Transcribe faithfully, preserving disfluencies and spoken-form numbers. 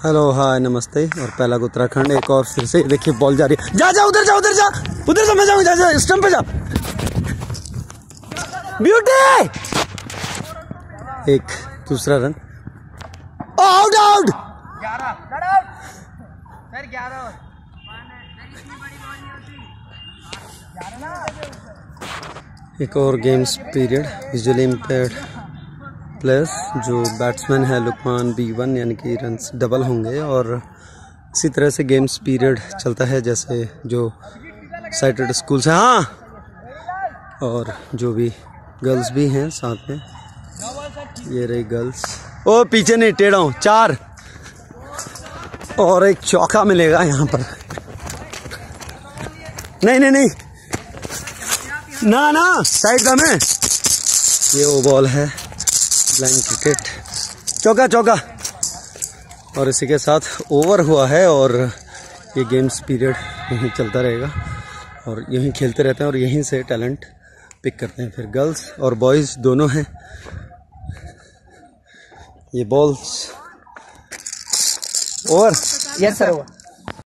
Hello hi नमस्ते। और पहला उत्तराखंड एक और फिर से देखिए बॉल जा रही है। जा जा उधर जा उधर जा उधर से मैं जाऊँ। जा जा स्टंप पे जा। ब्यूटी। एक दूसरा रन। Out out. एक और games period. Visually impaired players जो बैट्समैन है लुकमान बी वन यानी कि रन्स डबल होंगे। और इसी तरह से गेम्स पीरियड चलता है जैसे जो साइटेड स्कूल्स हैं। हाँ और जो भी गर्ल्स भी हैं साथ में। ये रही गर्ल्स। ओ पीछे नहीं टेढ़ा हूँ। चार और एक चौका मिलेगा यहाँ पर। नहीं नहीं नहीं ना ना साइड का में। ये वो बॉल है ब्लाइंड क्रिकेट। चौका चौका। और इसी के साथ ओवर हुआ है और ये गेम्स पीरियड यहीं चलता रहेगा और यहीं खेलते रहते हैं और यहीं से टैलेंट पिक करते हैं। फिर गर्ल्स और बॉयज़ दोनों हैं। ये बॉल्स ओवर। Yes sir.